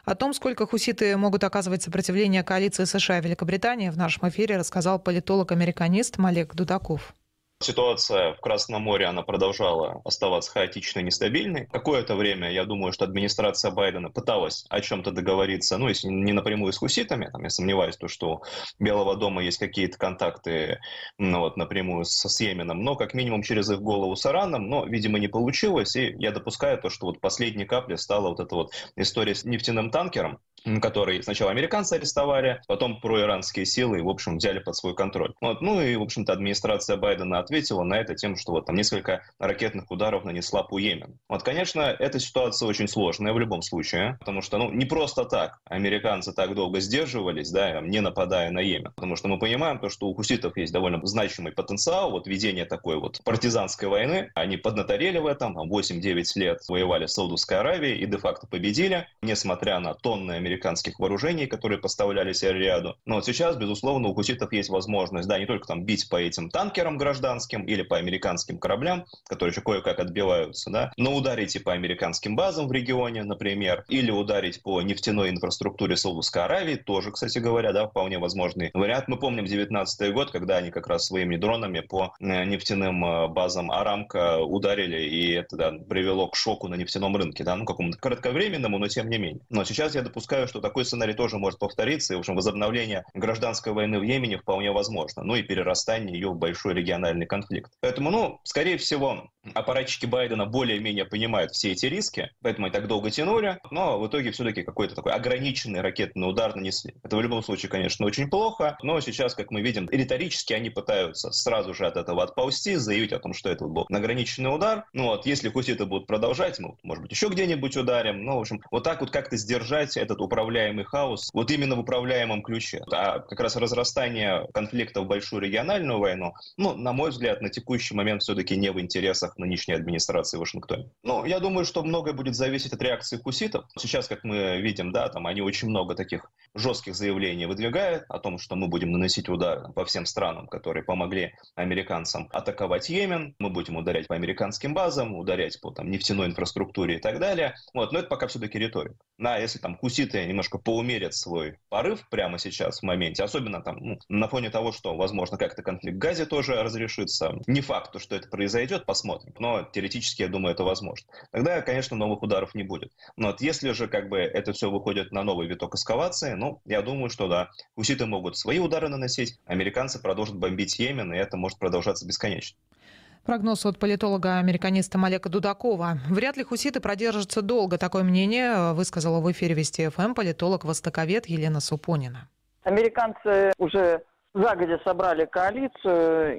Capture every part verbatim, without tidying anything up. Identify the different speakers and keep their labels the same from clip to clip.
Speaker 1: О том, сколько хуситы могут оказывать сопротивление коалиции США и Великобритании, в нашем эфире рассказал политолог-американист Малек Дудаков.
Speaker 2: Ситуация в Красном море, она продолжала оставаться хаотичной, нестабильной. Какое-то время, я думаю, что администрация Байдена пыталась о чем-то договориться, ну, если не напрямую с хуситами, там, я сомневаюсь, то, что у Белого дома есть какие-то контакты, ну, вот, напрямую с, с Йеменом, но как минимум через их голову с Ираном, но, видимо, не получилось, и я допускаю то, что вот последней каплей стала вот эта вот история с нефтяным танкером, который сначала американцы арестовали, потом проиранские силы, в общем, взяли под свой контроль. Вот. Ну и, в общем-то, администрация Байдена ответила на это тем, что вот там несколько ракетных ударов нанесла по Йемену. Вот, конечно, эта ситуация очень сложная в любом случае, потому что, ну, не просто так американцы так долго сдерживались, да, не нападая на Йемен, потому что мы понимаем то, что у хуситов есть довольно значимый потенциал, вот ведение такой вот партизанской войны, они поднаторели в этом, восемь-девять лет воевали с Саудовской Аравией и де-факто победили, несмотря на тонны американцев американских вооружений, которые поставлялись Эр-Рияду. Но вот сейчас, безусловно, у хуситов есть возможность, да, не только там бить по этим танкерам гражданским или по американским кораблям, которые еще кое-как отбиваются, да, но ударить и по американским базам в регионе, например, или ударить по нефтяной инфраструктуре Саудовской Аравии, тоже, кстати говоря, да, вполне возможный вариант. Мы помним девятнадцатый год, когда они как раз своими дронами по нефтяным базам Арамко ударили, и это, да, привело к шоку на нефтяном рынке, да, ну, какому-то кратковременному, но тем не менее. Но сейчас я допускаю, что такой сценарий тоже может повториться, и, в общем, возобновление гражданской войны в Йемене вполне возможно, ну и перерастание ее в большой региональный конфликт. Поэтому, ну, скорее всего, аппаратчики Байдена более-менее понимают все эти риски, поэтому и так долго тянули, но в итоге все-таки какой-то такой ограниченный ракетный удар нанесли. Это в любом случае, конечно, очень плохо, но сейчас, как мы видим, риторически они пытаются сразу же от этого отползти, заявить о том, что это был ограниченный удар. Ну вот, если хуситы будут продолжать, мы, может быть, еще где-нибудь ударим, ну, в общем, вот так вот как-то сдержать этот управляемый хаос, вот именно в управляемом ключе. А как раз разрастание конфликта в большую региональную войну, ну, на мой взгляд, на текущий момент все-таки не в интересах нынешней администрации в Вашингтоне. Ну, я думаю, что многое будет зависеть от реакции хуситов. Сейчас, как мы видим, да, там они очень много таких жестких заявлений выдвигают о том, что мы будем наносить удары по всем странам, которые помогли американцам атаковать Йемен, мы будем ударять по американским базам, ударять по там, нефтяной инфраструктуре и так далее. Вот. Но это пока все-таки риторика. Да, если там хуситы немножко поумерят свой порыв прямо сейчас в моменте, особенно там ну, на фоне того, что, возможно, как-то конфликт в Газе тоже разрешится. Не факт, что это произойдет, посмотрим. Но теоретически, я думаю, это возможно. Тогда, конечно, новых ударов не будет. Но вот если же как бы это все выходит на новый виток эскалации, ну, я думаю, что да, хуситы могут свои удары наносить, американцы продолжат бомбить Йемен, и это может продолжаться бесконечно.
Speaker 1: Прогноз от политолога-американиста Малека Дудакова. Вряд ли хуситы продержатся долго. Такое мнение высказала в эфире Вести ФМ политолог-востоковед Елена Супонина.
Speaker 3: Американцы уже загодя собрали коалицию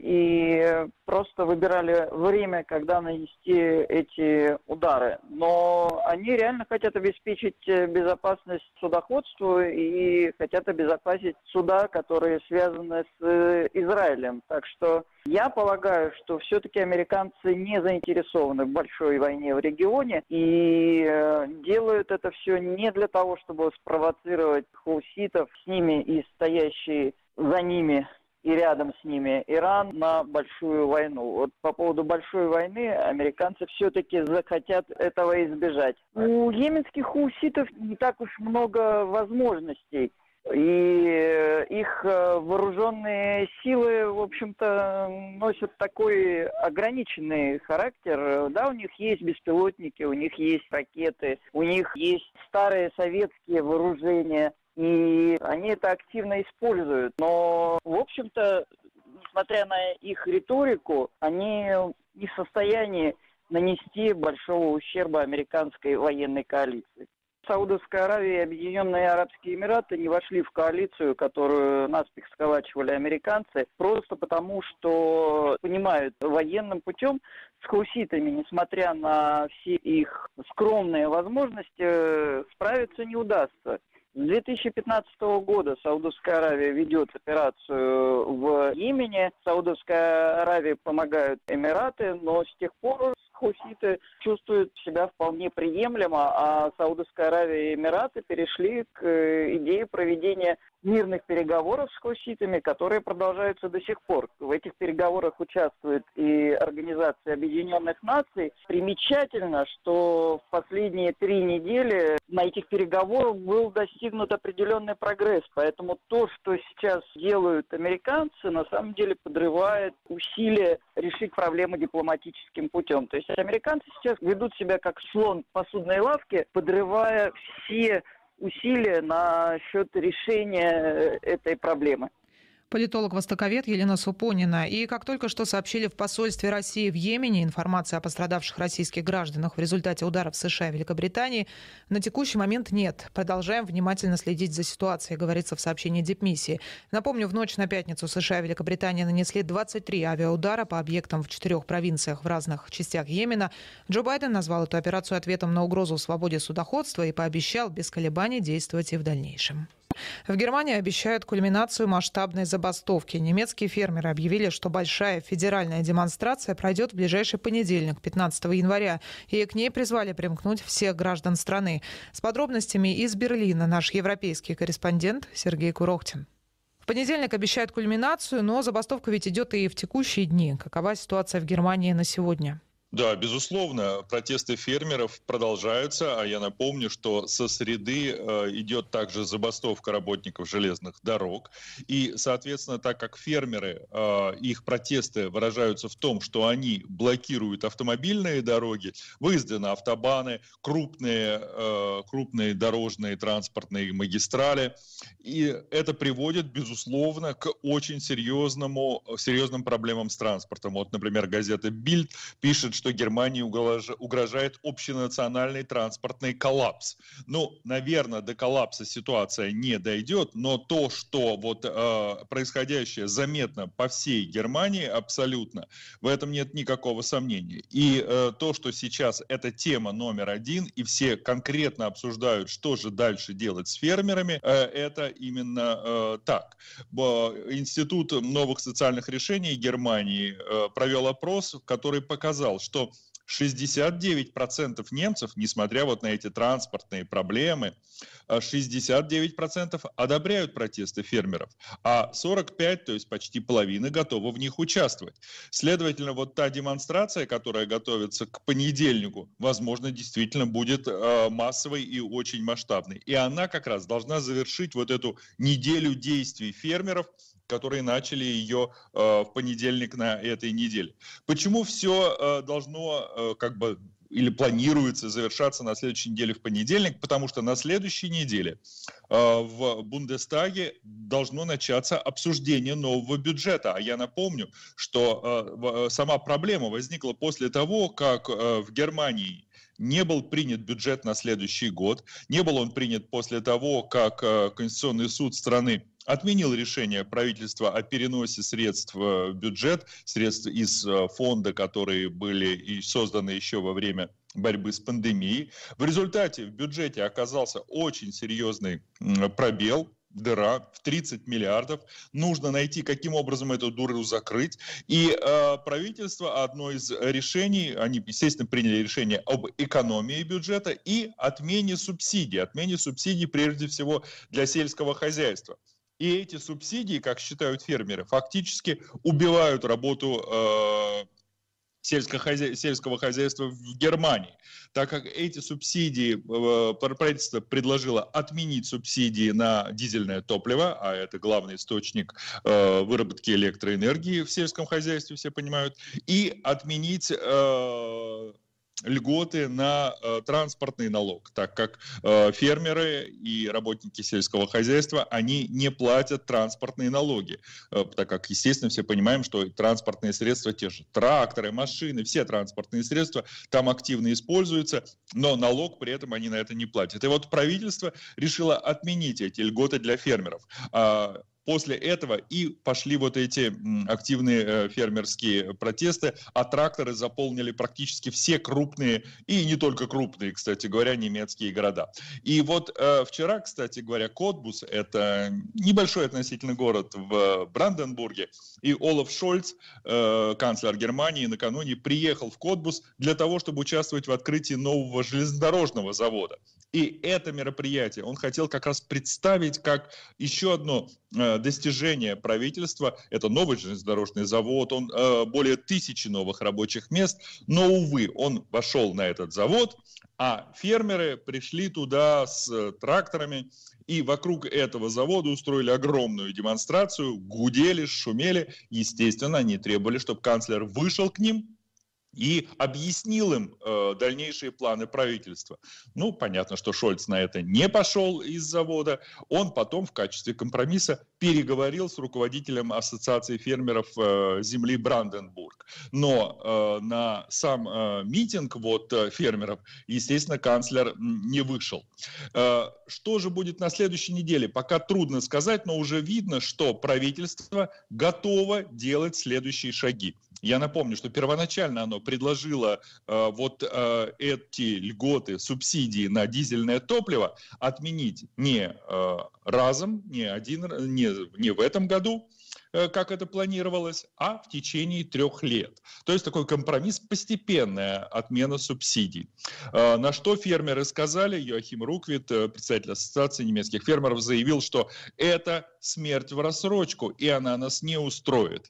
Speaker 3: и просто выбирали время, когда нанести эти удары. Но они реально хотят обеспечить безопасность судоходству и хотят обезопасить суда, которые связаны с Израилем. Так что я полагаю, что все-таки американцы не заинтересованы в большой войне в регионе и делают это все не для того, чтобы спровоцировать хуситов, с ними и стоящие за ними и рядом с ними Иран на большую войну. Вот по поводу большой войны американцы все-таки захотят этого избежать. У йеменских хуситов не так уж много возможностей. И их вооруженные силы, в общем-то, носят такой ограниченный характер. Да, у них есть беспилотники, у них есть ракеты, у них есть старые советские вооружения. И они это активно используют. Но, в общем-то, несмотря на их риторику, они не в состоянии нанести большого ущерба американской военной коалиции. Саудовская Аравия и Объединенные Арабские Эмираты не вошли в коалицию, которую наспех сколачивали американцы, просто потому, что понимают, военным путем с хуситами, несмотря на все их скромные возможности, справиться не удастся. С две тысячи пятнадцатого года Саудовская Аравия ведет операцию в Йемене. Саудовская Аравия помогают Эмираты, но с тех пор хуситы чувствуют себя вполне приемлемо, а Саудовская Аравия и Эмираты перешли к идее проведения мирных переговоров с хуситами, которые продолжаются до сих пор. В этих переговорах участвует и Организация Объединенных Наций. Примечательно, что в последние три недели на этих переговорах был достигнут определенный прогресс. Поэтому то, что сейчас делают американцы, на самом деле подрывает усилия решить проблему дипломатическим путем. То есть американцы сейчас ведут себя как слон в посудной лавке, подрывая все усилия насчет решения этой проблемы.
Speaker 1: Политолог-востоковед Елена Супонина. И как только что сообщили в посольстве России в Йемене, информации о пострадавших российских гражданах в результате ударов США и Великобритании на текущий момент нет. Продолжаем внимательно следить за ситуацией, говорится в сообщении дипмиссии. Напомню, в ночь на пятницу США и Великобритания нанесли двадцать три авиаудара по объектам в четырех провинциях в разных частях Йемена. Джо Байден назвал эту операцию ответом на угрозу свободе судоходства и пообещал без колебаний действовать и в дальнейшем. В Германии обещают кульминацию масштабной забастовки. Немецкие фермеры объявили, что большая федеральная демонстрация пройдет в ближайший понедельник, пятнадцатого января, и к ней призвали примкнуть всех граждан страны. С подробностями из Берлина наш европейский корреспондент Сергей Курохтин. В понедельник обещают кульминацию, но забастовка ведь идет и в текущие дни. Какова ситуация в Германии на сегодня?
Speaker 4: Да, безусловно, протесты фермеров продолжаются, а я напомню, что со среды э, идет также забастовка работников железных дорог. И, соответственно, так как фермеры, э, их протесты выражаются в том, что они блокируют автомобильные дороги, выезды на автобаны, крупные, э, крупные дорожные транспортные магистрали, и это приводит, безусловно, к очень серьезному, серьезным проблемам с транспортом. Вот, например, газета «Бильд» пишет, что Германии угрожает общенациональный транспортный коллапс. Ну, наверное, до коллапса ситуация не дойдет, но то, что вот э, происходящее заметно по всей Германии абсолютно, в этом нет никакого сомнения. И э, то, что сейчас это тема номер один, и все конкретно обсуждают, что же дальше делать с фермерами, э, это именно э, так. Институт новых социальных решений Германии э, провел опрос, который показал, что шестьдесят девять процентов немцев, несмотря вот на эти транспортные проблемы, шестьдесят девять процентов одобряют протесты фермеров, а сорок пять процентов, то есть почти половина, готовы в них участвовать. Следовательно, вот та демонстрация, которая готовится к понедельнику, возможно, действительно будет массовой и очень масштабной. И она как раз должна завершить вот эту неделю действий фермеров, которые начали ее э, в понедельник на этой неделе. Почему все э, должно э, как бы или планируется завершаться на следующей неделе в понедельник? Потому что на следующей неделе э, в Бундестаге должно начаться обсуждение нового бюджета. А я напомню, что э, сама проблема возникла после того, как э, в Германии не был принят бюджет на следующий год, не был он принят после того, как э, Конституционный суд страны отменил решение правительства о переносе средств в бюджет, средств из фонда, которые были созданы еще во время борьбы с пандемией. В результате в бюджете оказался очень серьезный пробел, дыра в тридцать миллиардов. Нужно найти, каким образом эту дыру закрыть. И э, правительство, одно из решений, они, естественно, приняли решение об экономии бюджета и отмене субсидий. Отмене субсидий, прежде всего, для сельского хозяйства. И эти субсидии, как считают фермеры, фактически убивают работу э, сельскохозя... сельского хозяйства в Германии. Так как эти субсидии, э, правительство предложило отменить субсидии на дизельное топливо, а это главный источник э, выработки электроэнергии в сельском хозяйстве, все понимают, и отменить э, льготы на э, транспортный налог, так как э, фермеры и работники сельского хозяйства, они не платят транспортные налоги, э, так как, естественно, все понимаем, что транспортные средства, те же тракторы, машины, все транспортные средства там активно используются, но налог при этом они на это не платят. И вот правительство решило отменить эти льготы для фермеров. После этого и пошли вот эти активные фермерские протесты, а тракторы заполнили практически все крупные, и не только крупные, кстати говоря, немецкие города. И вот э, вчера, кстати говоря, Котбус, это небольшой относительно город в Бранденбурге, и Олаф Шольц, э, канцлер Германии, накануне приехал в Котбус для того, чтобы участвовать в открытии нового железнодорожного завода. И это мероприятие он хотел как раз представить как еще одно э, достижение правительства. Это новый железнодорожный завод, он э, более тысячи новых рабочих мест. Но, увы, он вошел на этот завод, а фермеры пришли туда с э, тракторами. И вокруг этого завода устроили огромную демонстрацию, гудели, шумели. Естественно, они требовали, чтобы канцлер вышел к ним и объяснил им э, дальнейшие планы правительства. Ну, понятно, что Шольц на это не пошел из завода. Он потом в качестве компромисса переговорил с руководителем Ассоциации фермеров э, земли Бранденбург. Но э, на сам э, митинг вот, э, фермеров, естественно, канцлер не вышел. Э, что же будет на следующей неделе? Пока трудно сказать, но уже видно, что правительство готово делать следующие шаги. Я напомню, что первоначально оно предложило э, вот э, эти льготы, субсидии на дизельное топливо отменить не э, разом, не, один, не, не в этом году, э, как это планировалось, а в течение трех лет. То есть такой компромисс, постепенная отмена субсидий. Э, на что фермеры сказали, Йоахим Руквит, председатель Ассоциации немецких фермеров, заявил, что это смерть в рассрочку, и она нас не устроит.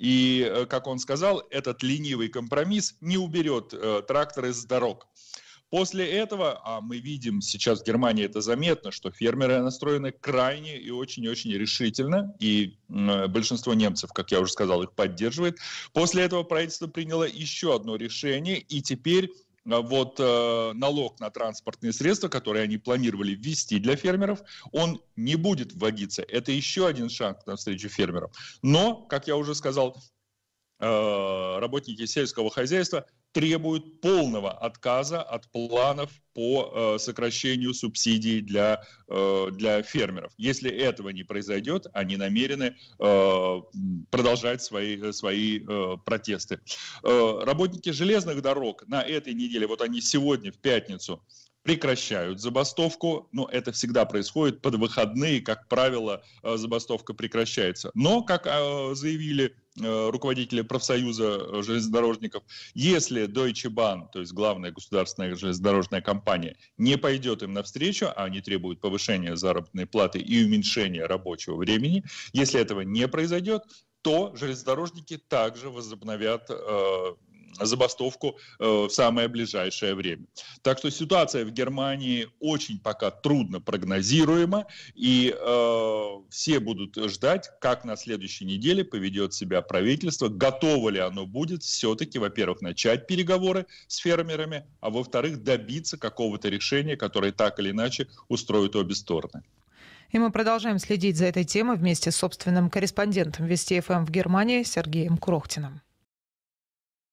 Speaker 4: И, как он сказал, этот ленивый компромисс не уберет э, тракторы с дорог. После этого, а мы видим сейчас в Германии это заметно, что фермеры настроены крайне и очень-очень решительно, и э, большинство немцев, как я уже сказал, их поддерживает. После этого правительство приняло еще одно решение, и теперь вот э, налог на транспортные средства, который они планировали ввести для фермеров, он не будет вводиться. Это еще один шаг навстречу фермерам. Но, как я уже сказал, э, работники сельского хозяйства требуют полного отказа от планов по э, сокращению субсидий для, э, для фермеров. Если этого не произойдет, они намерены э, продолжать свои, свои э, протесты. Э, работники железных дорог на этой неделе, вот они сегодня в пятницу, прекращают забастовку, но это всегда происходит под выходные, как правило, забастовка прекращается. Но, как заявили руководители профсоюза железнодорожников, если Deutsche Bahn, то есть главная государственная железнодорожная компания, не пойдет им навстречу, а они требуют повышения заработной платы и уменьшения рабочего времени, если этого не произойдет, то железнодорожники также возобновят э, забастовку э, в самое ближайшее время. Так что ситуация в Германии очень пока трудно прогнозируема, и э, все будут ждать, как на следующей неделе поведет себя правительство, готово ли оно будет все-таки, во-первых, начать переговоры с фермерами, а во-вторых, добиться какого-то решения, которое так или иначе устроит обе стороны.
Speaker 1: И мы продолжаем следить за этой темой вместе с собственным корреспондентом Вести ФМ в Германии Сергеем Курохтиным.